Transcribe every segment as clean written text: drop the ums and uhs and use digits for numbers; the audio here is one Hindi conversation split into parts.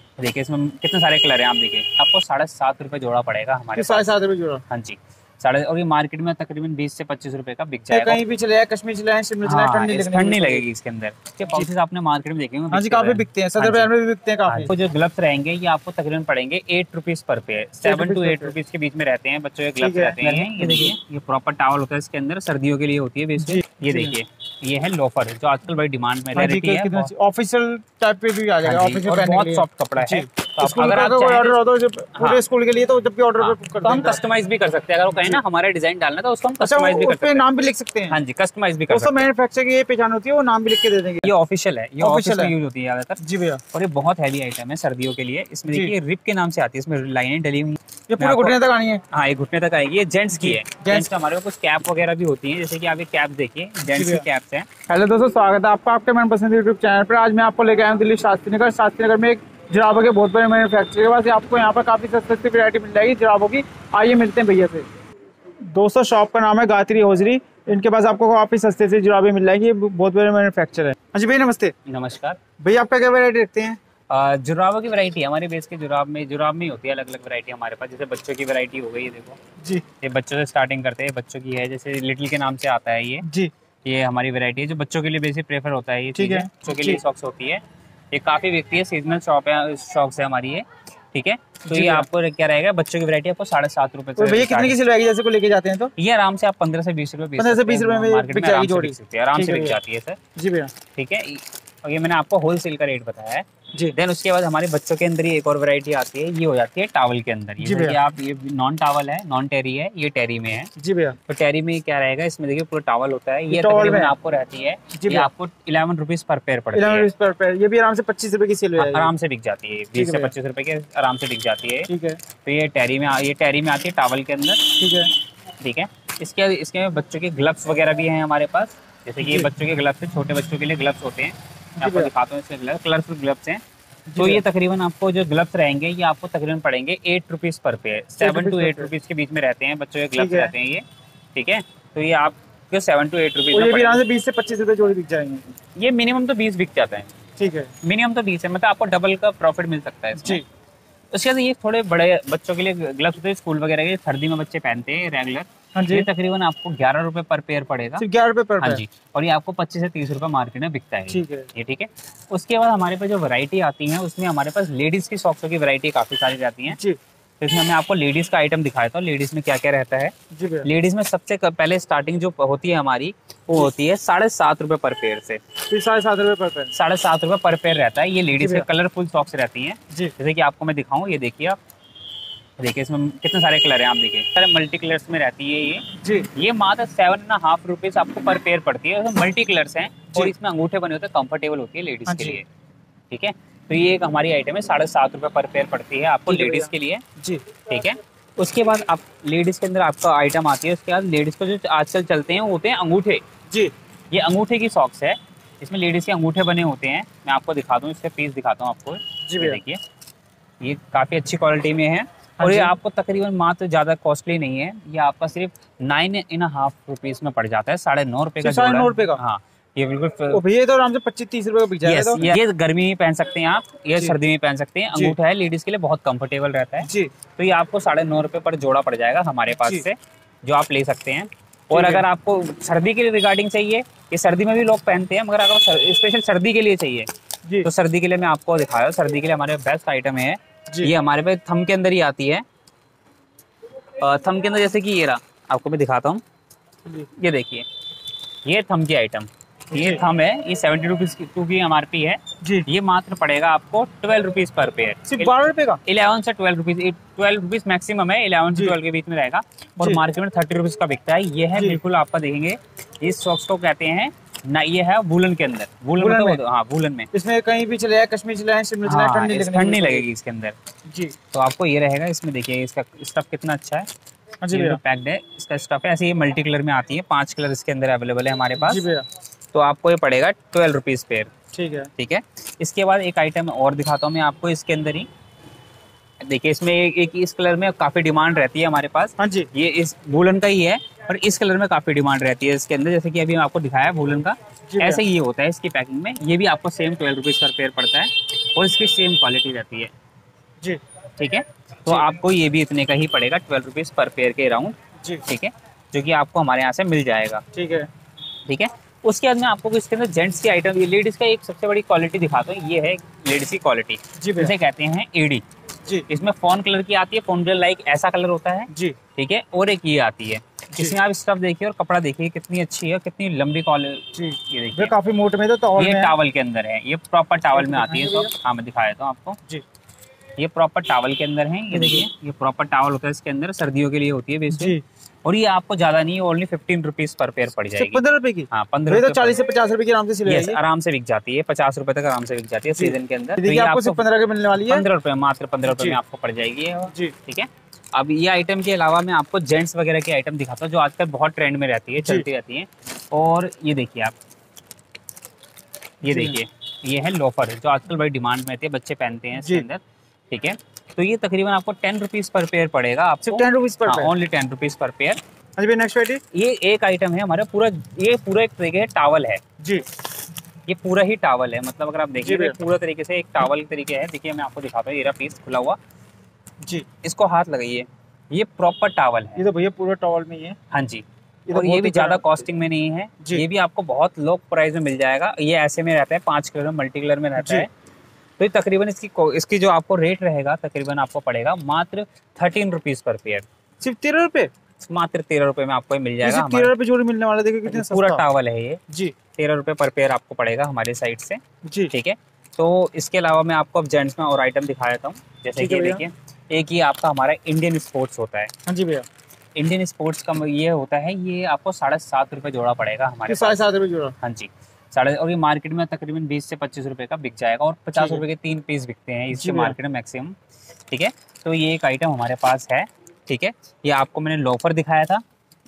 देखिए इसमें कितने सारे कलर हैं, आप देखिए आपको 7.5 रुपए जोड़ा पड़ेगा हमारे पास। 7.5 रुपए जोड़ा? हाँ जी, साढ़े, और ये मार्केट में तकरीबन 20 से 25 रुपए का बिक ये जाएगा। कहीं भी चले जाए, कश्मीर चले जाए, शिमला चले जाए, हाँ, ठंड नहीं लगेगी इसके अंदर। इसके पाउचेस आपने मार्केट में देखे होंगे, हाँ जी, काफी बिकते हैं, सदर बाजार में भी बिकते हैं काफी। तो जो ग्लव्स रहेंगे ये आपको तकरीबन पड़ेंगे 8 rupees per pair, 7 to 8 rupees के बीच में रहते हैं बच्चों के ग्लव्स रहते हैं। ये देखिए, ये प्रॉपर टॉवल होता है इसके अंदर, सर्दियों के लिए होती है बेसिकली। ये देखिए, ये है लोफर जो आजकल बड़ी डिमांड में है, ऑफिशियल टाइप पे भी आ जाएगा, ऑफिस में पहनने के लिए बहुत सॉफ्ट कपड़ा है। अगर आप ऑर्डर हो तो पूरे स्कूल के लिए, तो जब भी ऑर्डर तो हम कस्टमाइज भी कर सकते हैं। अगर वो कहें ना हमारा डिजाइन डालना तो उसको हम कस्टमाइज भी कर सकते हैं, नाम भी लिख सकते हैं। हाँ जी, कस्टमाइज भी कर सकते हैं। मैन्युफैक्चर की ये पहचान होती है, वो नाम भी लिख के दे देंगे। ये ऑफिशियल है, ये ऑफिशियल यूज होती है ज्यादातर। जी भैया, और ये बहुत हैवी आइटम है सर्दियों के लिए। इसमें देखिए रिप के नाम से आती है, इसमें लाइनें डली हुई, ये पूरे घुटने तक आनी है। हाँ, ये घुटने तक आएगी। ये जेंट्स की है, जेंट्स का हमारे कुछ कैप वगैरह भी होती है, जैसे कि आप ये कैप देखिए, जेंट्स की कैप्स हैं। हेलो दोस्तों, स्वागत है आपका आपके मनपसंद यूट्यूब चैनल पर। आज मैं आपको लेके आया हूँ दिल्ली शास्त्री नगर में एक जुराबों के बहुत बड़े मैन्युफैक्चर के पास। आपको यहाँ पर काफी सस्ती वैरायटी मिल जाएगी जुराबों की। आइए मिलते हैं भैया से। दोस्तों, शॉप का नाम है गायत्री हौजरी। इनके पास आपको काफी सस्ते से जुराबे मिल जाएगी, बहुत बड़े मैन्युफैक्चर है। हाँ जी भैया, नमस्ते। नमस्कार भैया, आपका क्या वैरायटी रखते हैं? जुराबों की वैरायटी हमारे बेस के जुराब में ही होती है, अलग अलग वैरायटी हमारे पास। जैसे बच्चों की वैरायटी हो गई है, देखो जी, ये बच्चों से स्टार्टिंग करते हैं। बच्चों की है, जैसे लिटिल के नाम से आता है ये जी, ये हमारी वैरायटी है जो बच्चों के लिए बेसिक प्रेफर होता है। ये ठीक है, बच्चों के लिए सॉक्स होती है, ये काफी बिकती है, सीजनल शॉप है, शॉक्स है हमारी ये। ठीक है, तो ये आपको क्या रहेगा, बच्चों की वैरायटी आपको 7.5 रुपए। तो भैया कितने की सिलवाएगी जैसे को लेके जाते हैं तो? ये आराम से आप 15 से 20 रुपए, 15 से 20 रुपए में मार्केट बिक में जाएगी जोड़ी, आराम से बिक जाती है सर। जी भैया, ठीक है, और ये मैंने आपको होलसेल का रेट बताया है जी। देन उसके बाद हमारे बच्चों के अंदर ही एक और वैरायटी आती है, ये हो जाती है टॉवल के अंदर। ये देखिए आप, ये नॉन टॉवल है, नॉन टेरी है, ये टेरी में है। जी भैया, तो टेरी में क्या रहेगा, इसमें देखिए पूरा टॉवल होता है। ये तकरीबन आपको रहती है, ये आपको 11 रुपीज पर पेयर पड़ती है। 11 रुपीज पर पेयर। ये भी आराम से 25 रुपए की सेल है, आराम से बिक जाती है, 20 से 25 रुपए के आराम से बिक जाती है। ठीक है, तो ये टेरी में आती है टॉवल के अंदर। ठीक है, ठीक है। इसके बच्चों के ग्लव्स वगैरह भी हैं हमारे पास, जैसे कि ये बच्चों के ग्लव्स हैं, छोटे बच्चों के लिए ग्लव्स होते हैं। मैं आपको दिखाता हूँ, इसके कलरफुल ग्लव्स हैं। तो ये तकरीबन आपको जो ग्लव्स रहेंगे ये आपको तकरीबन पड़ेंगे 8 rupees per pair, 7 to 8 rupees के बीच में रहते हैं बच्चों के ग्लव्स रहते हैं ये। ठीक है, तो ये आपको 7 to 8 रुपीज में, ये भी 20 से 25 रुपए जोड़ी बिक जाएंगे। ये मिनिमम तो 20 बिक जाता है। ठीक है, मिनिमम तो 20 है, मतलब आपको डबल का प्रॉफिट मिल सकता है इसमें। उसके बाद ये थोड़े बड़े बच्चों के लिए ग्लव्स होते हैं, स्कूल वगैरह के, सर्दी में बच्चे पहनते हैं रेगुलर। हाँ जी, ये तकरीबन आपको 11 रुपए पर पेयर पड़ेगा, सिर्फ 11 रुपए पर। हाँ जी, और ये आपको 25 से 30 रुपए मार्केट में बिकता है। ठीक है, ये ठीक है। उसके बाद हमारे पास जो वैरायटी आती है उसमें हमारे पास लेडीज की सॉक्सों की वैरायटी काफी सारी रहती है। तो इसमें मैं आपको लेडीज का आइटम दिखाया था, लेडीज में क्या क्या रहता है। लेडीज में सबसे पहले स्टार्टिंग जो होती है हमारी, वो होती है 7.5 रुपए पर पेयर से। 7.5 रुपए पर पेयर, 7.5 रुपए पर पेयर रहता है। ये लेडीज के कलरफुल सॉक्स रहती हैं, जैसे कि आपको मैं दिखाऊं, ये देखिए आप, देखिए इसमें कितने सारे कलर हैं, आप देखिए सारे मल्टी कलर्स में रहती है ये। ये मात्र 7.5 रुपीज आपको पर पेयर पड़ती है। मल्टी कलर्स हैं और इसमें अंगूठे बने होते हैं, कंफर्टेबल होती है लेडीज के लिए। ठीक है, तो ये एक हमारी आइटम है, 7.5 रुपए पर पेयर पड़ती है आपको लेडीज के लिए। जी, ठीक है। उसके बाद आप लेडीज के अंदर आपका आइटम आती है, उसके बाद लेडीज को जो आजकल चलते हैं वो होते हैं अंगूठे। जी, ये अंगूठे की सॉक्स है, इसमें लेडीज के अंगूठे बने होते हैं। मैं आपको दिखा दूँ, इसके पीस दिखाता हूँ आपको। जी देखिए, ये काफी अच्छी क्वालिटी में है और ये आपको तकरीबन मात्र ज्यादा कॉस्टली नहीं है। ये आपका सिर्फ 9.5 रुपीज में पड़ जाता है, 9.5 रुपए का। 9.5 रुपए का? हाँ, ये बिल्कुल। ये तो आराम से 25-30 रुपए का बिक जाएगा। तो ये गर्मी में पहन सकते हैं आप, ये सर्दी में पहन सकते हैं। अंगूठा है, लेडीज के लिए बहुत कंफर्टेबल रहता है। जी, तो ये आपको 9.5 रुपए पर जोड़ा पड़ जाएगा हमारे पास से, जो आप ले सकते हैं। और अगर आपको सर्दी के लिए रिगार्डिंग चाहिए, ये सर्दी में भी लोग पहनते हैं, मगर अगर स्पेशल सर्दी के लिए चाहिए तो सर्दी के लिए मैं आपको दिखाया, सर्दी के लिए हमारे बेस्ट आइटम है ये। हमारे पे थम के अंदर ही आती है, थम के अंदर, जैसे कि ये रहा, आपको मैं दिखाता हूँ। ये देखिए, ये थम की आइटम, ये थम है, ये 70 रुपीज की एमआरपी है जी। ये मात्र पड़ेगा आपको 12 रुपीज पर पेयर, सिर्फ 12 रुपए का। 11 से 12 रुपीज, 12 रुपीज मैक्सिमम है, 11 से 12 के बीच में रहेगा। और मार्केट में 30 रुपीज का बिकता है। ये है बिल्कुल, आपका देखेंगे इस सॉक्स को कहते हैं ना, ये है वूलन के अंदर, वूलन में, हाँ वूलन में। इसमें कहीं भी चले जाए, कश्मीर चले जाए, शिमला चले जाए, ठंड नहीं लगेगी इसके अंदर जी। तो आपको ये रहेगा, इसमें देखिए इसका स्टफ कितना अच्छा है, पैक्ड है इसका स्टफ है। ऐसे ये मल्टी कलर में आती है, 5 कलर इसके अंदर अवेलेबल है हमारे पास। तो आपको ये पड़ेगा 12 रुपीज पेयर। ठीक है, ठीक है। इसके बाद एक आइटम और दिखाता हूँ मैं आपको, इसके अंदर ही देखिए, इसमें एक इस कलर में काफी डिमांड रहती है हमारे पास। हाँ जी, ये इस वूलन का ही है और इस कलर में काफी डिमांड रहती है इसके अंदर, जैसे कि अभी आपको दिखाया वूलन का, ऐसे ही ये होता है इसकी पैकिंग में। ये भी आपको सेम 12 रुपीज पर पेयर पड़ता है और इसकी सेम क्वालिटी रहती है। जी। ठीक है, तो आपको ये भी इतने का ही पड़ेगा, 12 रुपीज़ पर पेयर के अराउंड। जी। ठीक है, जो कि आपको हमारे यहाँ से मिल जाएगा। ठीक है। ठीक है, उसके बाद में आपको इसके अंदर जेंट्स की आइटम, ये लेडीज़ का एक सबसे बड़ी क्वालिटी दिखाता हूँ। ये है लेडीज़ की क्वालिटी, जी भैया। इसे कहते हैं एडी। जी। इसमें फोन कलर की आती है, फोन कलर लाइक ऐसा कलर होता है। जी। ठीक है, और एक ये आती है, इसमें आप स्टफ देखिए और कपड़ा देखिए कितनी अच्छी है, कितनी लंबी कॉलर। जी। ये देखिए काफी मोटे में, तो ये टावल के अंदर है, ये प्रॉपर टावल में आती है। तो हाँ, मैं दिखा देता हूँ आपको। जी। ये प्रॉपर टावल के अंदर है, ये देखिए, ये प्रॉपर टावल होता है इसके अंदर, सर्दियों के लिए होती है बेसिकली। और ये आपको ज्यादा नहीं, ओनली 15 रुपीज पर पेयर पड़ जाएगी। 15 रुपए की? हाँ, 15 तो 40 से 50 रुपए की आराम से सिल जाएगी। आराम से बिक जाती है, 50 रुपए तक आराम से बिक जाती है सीजन के अंदर। तो ये आपको सिर्फ 15 के मिलने वाली है। 15 रुपए, मात्र 15 रुपए में आपको पड़ जाएगी जी। ठीक है, अब ये आइटम के अलावा मैं आपको जेंट्स वगैरह की आइटम दिखाता हूँ, जो आजकल बहुत ट्रेंड में रहती है, चलती रहती है। और ये देखिए आप, ये देखिए, ये है लोफर, जो आजकल बड़ी डिमांड में रहती है, बच्चे पहनते हैं इसके अंदर। ठीक है, तो ये तकरीबन आपको 10 रुपीज़ पर पेयर पड़ेगा आपको। 10 रुपीज़ पर पेयर? ओनली 10 रुपीज़ पर पेयर। हाँ जी, नेक्स्ट वैरायटी। ये एक आइटम है हमारा पूरा, ये पूरा एक तरीके से टावल है जी। ये पूरा ही टावल है, मतलब अगर आप देखिए तो पूरा तरीके से एक टावल तरीके है। देखिए मैं आपको दिखाता हूँ, ये रहा पीस खुला हुआ जी, इसको हाथ लगाइए, ये प्रॉपर टावल है। ये तो भैया पूरा टावल में ही है। हाँ जी, और ये भी ज़्यादा कॉस्टिंग में नहीं है, ये भी आपको बहुत लो प्राइस में मिल जाएगा। ये ऐसे में रहता है, 5 कलर में, मल्टी कलर में रहता है। तो ये तकरीबन इसकी जो आपको रेट रहेगा, तकरीबन आपको पड़ेगा मात्र 13 रुपीज़ पर पेयर। सिर्फ 13 रुपए? मात्र 13 रुपए में आपको मिल जाएगा। 13 रुपए जोड़ी मिलने वाला, देखिए कितना पूरा टावल है ये जी। 13 रुपए पर पेयर आपको पड़ेगा हमारे साइड से जी। ठीक है, तो इसके अलावा मैं आपको अब जेंट्स में और आइटम दिखा देता हूँ। जैसे कि देखिए, एक ये आपका हमारा इंडियन स्पोर्ट्स होता है। हाँ जी भैया। इंडियन स्पोर्ट्स का ये होता है, ये आपको 7.5 रुपए जोड़ा पड़ेगा हमारे। 7.5 रुपए जोड़ा? हाँ जी, 7.5। और ये मार्केट में तकरीबन 20 से 25 रुपए का बिक जाएगा, और 50 रुपए के 3 पीस बिकते हैं इसके मार्केट में मैक्सिमम। ठीक है, तो ये एक आइटम हमारे पास है। ठीक है, ये आपको मैंने लोफर दिखाया था,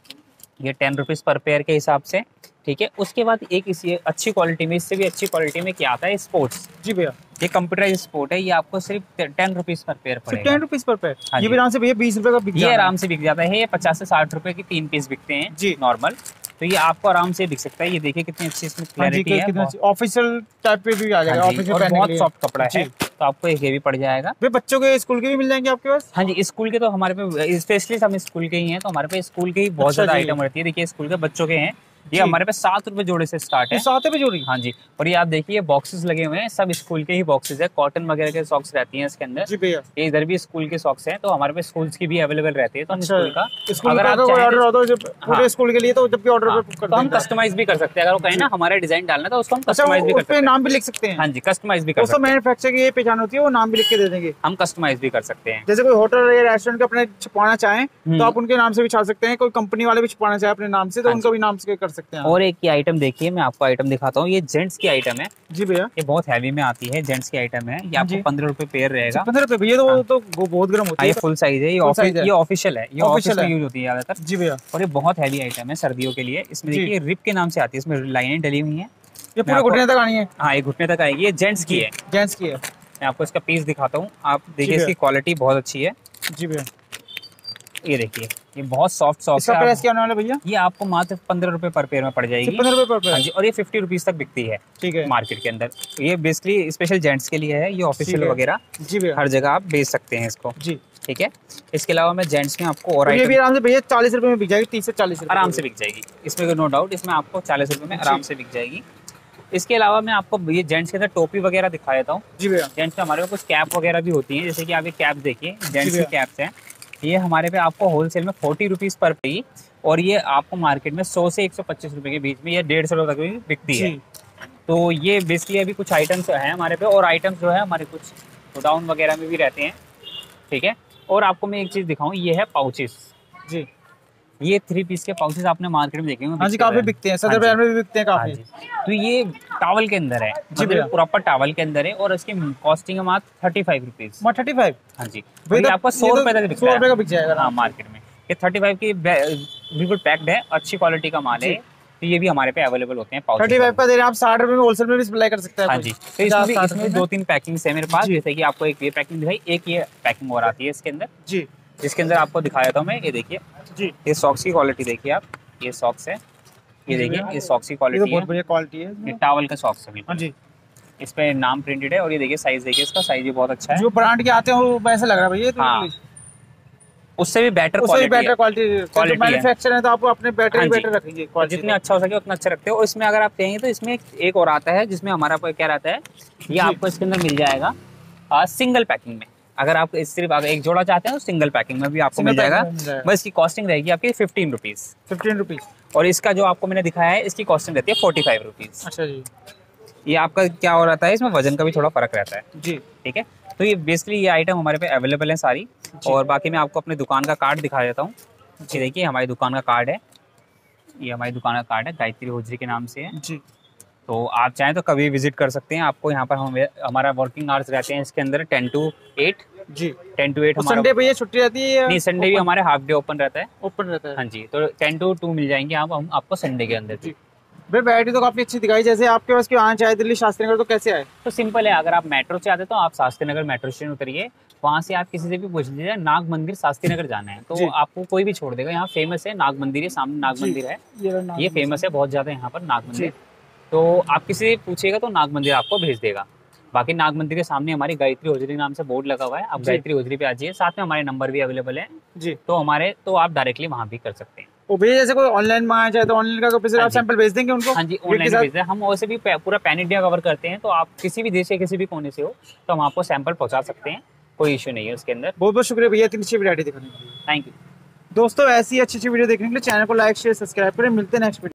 ये 10 रुपीज़ पर पेयर के हिसाब से। ठीक है, उसके बाद एक इसी अच्छी क्वालिटी में, इससे भी अच्छी क्वालिटी में क्या आता है, स्पोर्ट्स। जी भैया, ये कंप्यूटराइज स्पोर्ट है, ये आपको सिर्फ 10 रुपीज़ पर पेयर पड़ेगा। 10 रुपीज़ पर पेयर? हाँ, ये भी आराम से भैया 20 रुपए का बिक जाता है। ये आराम से बिक जाता है, ये 50 से 60 रुपए की 3 पीस बिकते हैं जी नॉर्मल। तो ये आपको आराम से बिक सकता है। ये देखिए कितनी अच्छी इसमें क्लैरिटी है, ऑफिशियल टाइप पे भी आ जाएगा, और बहुत सॉफ्ट कपड़ा है, तो आपको एक ये भी पड़ जाएगा। वे बच्चों के स्कूल के भी मिल जाएंगे आपके पास? हाँ जी, स्कूल के तो हमारे पे स्पेशली हम स्कूल के ही हैं, तो हमारे पे स्कूल के ही बहुत ज़्यादा आइटम रहती है। देखिए स्कूल के बच्चों के हैं, ये हमारे पे 7 रुपए जोड़े से स्टार्ट है। 7 रुपए जोड़ी? हाँ जी, और ये आप देखिए बॉक्सेस लगे हुए हैं, सब स्कूल के ही बॉक्सेस है, कॉटन वगैरह के सॉक्स रहती हैं इसके अंदर। जी भैया, ये इधर भी स्कूल के सॉक्स हैं, तो हमारे पे स्कूल्स की भी अवेलेबल रहती है। तो अच्छा, स्कूल का अगर आप ऑर्डर हो तो पूरे स्कूल के लिए, तो जब भी ऑर्डर तो हम कस्टमाइज भी कर सकते हैं। अगर वो कहें ना हमारा डिजाइन डालना, तो उसको हम कस्टमाइज भी कर सकते हैं, नाम भी लिख सकते हैं। हाँ जी, कस्टमाइज भी कर सकते हैं। मैन्युफैक्चर की ये पहचान होती है, वो नाम भी लिख के दे देंगे, हम कस्टमाइज भी कर सकते हैं। जैसे कोई होटल या रेस्टोरेंट अपने छुपाना चाहें तो आप उनके नाम से भी छाप सकते हैं, कोई कंपनी वाले भी छुपाना चाहे अपने नाम से, तो उनका भी नाम से कर सकते हैं। और एक आइटम देखिए, मैं आपको आइटम दिखाता हूँ, ये जेंट्स की आइटम है। जी भैया, ये बहुत हैवी में आती है, जेंट्स की आइटम है। ये आपको 15 रुपए पेयर रहेगा। 15 रुपए भैया, तो बहुत गर्म होती है। ये फुल साइज है, ये ऑफिशियल है, ये ऑफिस में यूज होती है ज्यादातर। जी भैया, और ये बहुत हैवी आइटम है सर्दियों के लिए। इसमें देखिए रिप के नाम से आती है, इसमें लाइनें डली हुई हैं, ये पूरे घुटने तक आनी है। हाँ, ये घुटने तक आएगी। ये जेंट्स की है, जेंट्स की है। मैं आपको इसका पीस दिखाता हूँ, आप देखिए इसकी क्वालिटी बहुत अच्छी है। जी भैया, ये देखिए, ये बहुत सॉफ्ट है। इसका प्राइस क्या होने वाला भैया? ये आपको मात्र 15 रुपए पर पेयर में पड़ जाएगी। 15 रुपए पर पेयर? हाँ जी, और ये 50 रुपीज तक बिकती है। ठीक है, मार्केट के अंदर। ये बेसिकली स्पेशल जेंट्स के लिए है, ये ऑफिशियल वगैरह जी भैया हर जगह आप बेच सकते हैं इसको। जी ठीक है, इसके अलावा मैं जेंट्स में आपको और ये भी आराम से भैया 40 रुपए में बिक जाएगी, 30 से 40 रुपए आराम से बिक जाएगी, इसमें नो डाउट। इसमें आपको 40 रुपए में आराम से बिक जाएगी। इसके अलावा मैं आपको ये जेंट्स के अंदर टोपी वगैरह दिखा देता हूँ। जी भैया, जेंट्स में हमारे पास कुछ कैप वगैरह भी होती है, जैसे कि आप ये कैप देखिए, जेंट्स की कैप्स हैं। ये हमारे पे आपको होलसेल में 40 रुपीज़ पर पी, और ये आपको मार्केट में 100 से 125 रुपए के बीच में, ये 150 रुपए तक भी बिकती है। तो ये बेसिकली अभी कुछ आइटम्स हैं हमारे पे, और आइटम्स जो है हमारे कुछ गोडाउन वगैरह में भी रहते हैं। ठीक है, और आपको मैं एक चीज़ दिखाऊँ, ये है पाउचेस। जी, ये 3 पीस के पाउचेस आपने मार्केट में देखे होंगे। हाँ जी, काफी बिकते हैं, सदर बाजार में भी बिकते हैं काफी। तो ये टावल के अंदर है, मतलब प्रॉपर टावल के अंदर है, और इसकी कॉस्टिंग है मात्र 35 रुपीज़। 35? हाँ जी, तो आपको 100 रुपए तक बिक 100 रुपए का बिक जाएगा। हाँ, मार्केट में ये 35 की बिल्कुल पैक्ड है, अच्छी क्वालिटी का माल है। तो ये भी हमारे पे अवेलेबल होते हैं। 35 का दे रहे हैं आप, 60 रुपए में होलसेल में भी सप्लाई कर सकते हैं। हाँ जी, तो इसमें 2-3 पैकिंग्स है मेरे पास, जैसे कि आपको एक ये पैकिंग दिखाई, एक ये पैकिंग और आती है इसके अंदर जी, जिसके अंदर आपको दिखा देता हूँ मैं। ये देखिए जी, ये सॉक्स की क्वालिटी देखिए आप, ये सॉक्स है, ये देखिए, ये सॉक्स की क्वालिटी है, बहुत बढ़िया क्वालिटी है। ये टॉवल का सॉक्स है। हाँ जी, इस पे नाम प्रिंटेड है और ये देखिए साइज, देखिए इसका साइज भी बहुत अच्छा है। जो ब्रांड के आते हैं वो वैसे लग रहा है भैया, तो हाँ, उससे भी बेटर उससे क्वालिटी क्वालिटी मैन्युफैक्चर है, तो आप अपने बेटर बेटर रखेंगे क्वालिटी, जितने अच्छा हो सके उतना अच्छा रखते हो। और इसमें अगर आप कहेंगे तो इसमें एक और आता है जिसमें हमारा क्या रहता है, ये आपको इसके अंदर मिल जाएगा सिंगल पैकिंग में। अगर आप सिर्फ अगर एक जोड़ा चाहते हैं तो सिंगल पैकिंग में भी आपको मिल जाएगा। बस इसकी कॉस्टिंग रहेगी आपकी 15 रुपीज। 15 रुपीज। और इसका जो आपको मैंने दिखाया है इसकी कॉस्टिंग रहती है 45 रुपीज। अच्छा जी। ये आपका क्या हो रहता है, इसमें वजन का भी थोड़ा फर्क रहता है जी, ठीक है। तो ये बेसिकली ये आइटम हमारे पे अवेलेबल है सारी। और बाकी मैं आपको अपनी दुकान का कार्ड दिखा देता हूँ। ये देखिए हमारी दुकान का कार्ड है, ये हमारी दुकान का कार्ड है, गायत्री होजरी के नाम से है जी। तो आप चाहें तो कभी विजिट कर सकते हैं। आपको यहाँ पर हमारा वर्किंग आवर्स रहते हैं इसके अंदर 10 to 8। जी, 10 to 8 हमारा। संडे पे ये छुट्टी रहती है? नहीं, संडे भी हमारे हाफ डे ओपन रहता है। ओपन रहता है। हाँ जी, तो 10 to 2 मिल जाएंगे आप हम आपको संडे के अंदर। जी भाई, वैरायटी तो काफी अच्छी दिखाई। जैसे आपके पास क्यों आना चाहे दिल्ली शास्त्री नगर, तो कैसे आए? तो सिंपल है, अगर आप मेट्रो से आते तो आप शास्त्री नगर मेट्रो स्टेशन उतरिए, वहाँ से आप किसी से भी पूछ लीजिए नाग मंदिर शास्त्री नगर जाना है तो आपको कोई भी छोड़ देगा। यहाँ फेमस है नाग मंदिर, ये सामने नाग मंदिर है, ये फेमस है बहुत ज्यादा यहाँ पर नाग मंदिर। तो आप किसी से पूछिएगा तो नाग मंदिर आपको भेज देगा। बाकी नाग मंदिर के सामने हमारी गायत्री होजरी नाम से बोर्ड लगा हुआ है, आप गायत्री होजरी पे आ जाइए। साथ में हमारे नंबर भी अवेलेबल है जी, तो आप डायरेक्टली वहाँ भी कर सकते हैं। वो भैया जैसे कोई ऑनलाइन मंगाना चाहे तो ऑनलाइन का फिर आप सैंपल भेज देंगे उनको? हाँ जी, ऑनलाइन भेजते हैं हम। वैसे भी पूरा पैन इंडिया कवर करते हैं, तो आप किसी भी देश के किसी भी कोने से हो तो हम आपको सैंपल पहुंचा सकते हैं, कोई इश्यू नहीं है उसके अंदर। बहुत बहुत शुक्रिया भैया इतनी अच्छी वैरायटी दिखाने के लिए। थैंक यू दोस्तों, ऐसी अच्छी अच्छी वीडियो देखने के लिए चैनल को लाइक शेयर सब्सक्राइब करें। मिलते हैं नेक्स्ट वीडियो।